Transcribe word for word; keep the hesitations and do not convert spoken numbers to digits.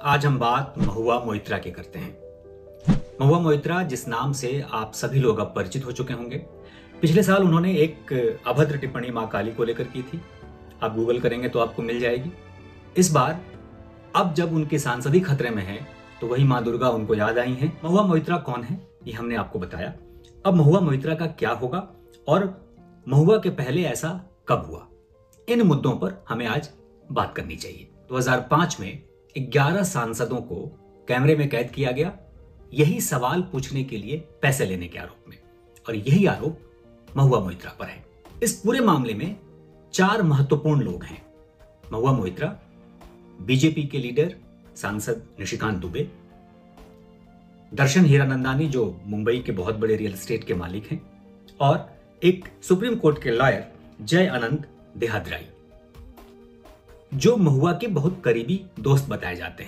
आज हम बात महुआ मोइत्रा की करते हैं। महुआ मोइत्रा जिस नाम से आप सभी लोग अब परिचित हो चुके होंगे, पिछले साल उन्होंने एक अभद्र टिप्पणी मां काली को लेकर की थी। आप गूगल करेंगे तो आपको मिल जाएगी। इस बार अब जब उनकी सांसदी खतरे में है तो वही मां दुर्गा उनको याद आई हैं। महुआ मोइत्रा कौन है ये हमने आपको बताया। अब महुआ मोइत्रा का क्या होगा और महुआ के पहले ऐसा कब हुआ, इन मुद्दों पर हमें आज बात करनी चाहिए। दो हज़ार पाँच में ग्यारह सांसदों को कैमरे में कैद किया गया, यही सवाल पूछने के लिए पैसे लेने के आरोप में, और यही आरोप महुआ मोइत्रा पर है। इस पूरे मामले में चार महत्वपूर्ण लोग हैं। महुआ मोइत्रा, बीजेपी के लीडर सांसद निशिकांत दुबे, दर्शन हीरानंदानी जो मुंबई के बहुत बड़े रियल एस्टेट के मालिक हैं, और एक सुप्रीम कोर्ट के लॉयर जय अनंत देहाद्राई जो महुआ के बहुत करीबी दोस्त बताए जाते हैं।